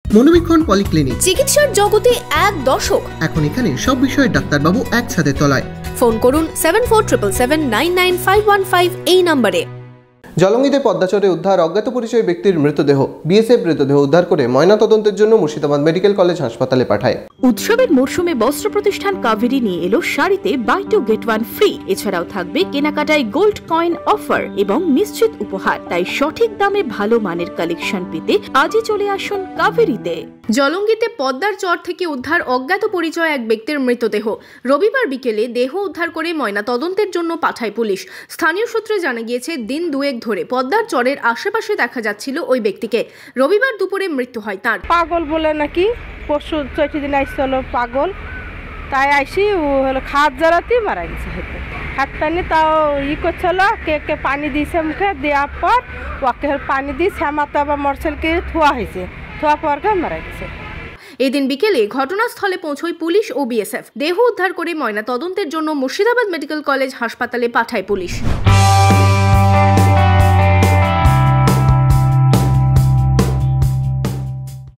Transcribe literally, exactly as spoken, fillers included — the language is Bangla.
মনোবীক্ষণ পলিক্লিনিক, চিকিৎসার জগতে এক দশক। এখন এখানে সব বিষয়ে ডাক্তারবাবু একসাথে তলায়। ফোন করুন seven four triple seven nine nine five one five এই নম্বরে। জলঙ্গিতে পদ্মাচরে উদ্ধার অজ্ঞাত পরিচয় ব্যক্তির মৃতদেহ। বিএসএফ মৃতদেহ উদ্ধার করে ময়নাতদন্তের জন্য মুর্শিদাবাদ মেডিকেল কলেজ হাসপাতালে পাঠায়। উৎসবের মরশুমে বস্ত্র প্রতিষ্ঠান কাভেরি নিয়ে এলো শাড়িতে buy two get one free. এছাড়াও থাকবে কেনাকাটায় গোল্ড কয়েন অফার এবং নিশ্চিত উপহার। তাই সঠিক দামে ভালো মানের কালেকশন পেতে আজই চলে আসুন কাভেরিতে। জলঙ্গিতে পদ্মার চর থেকে উদ্ধার অজ্ঞাত পরিচয় এক ব্যক্তির মৃতদেহ। রবিবার বিকেলে দেহ উদ্ধার করে ময়না তদন্তের জন্য পাঠায় পুলিশ। স্থানীয় সূত্রে জানা গিয়েছে, দিন দুয়েক ধরে পদ্মার চরের আশেপাশে দেখা যাচ্ছিল ওই ব্যক্তিকে। রবিবার দুপুরে মৃত্যু হয় তার। পাগল বলে নাকি পরশু চৈতি দিন আসছিল পাগল, তাই আইসি হলো খাদ জ্বালাতে মারা গেছে। হয়তো হাত পানি তাও ই করছিল, কে কে পানি দিয়েছে মুখে, দেওয়ার পর ওকে পানি দিয়ে শ্যামাতে আবার মরসেলকে থোয়া হয়েছে, থোয়া পর মারা গেছে। এদিন বিকেলে ঘটনাস্থলে পৌঁছয় পুলিশ ও বিএসএফ। দেহ উদ্ধার করে ময়না তদন্তের জন্য মুর্শিদাবাদ মেডিকেল কলেজ হাসপাতালে পাঠায় পুলিশ।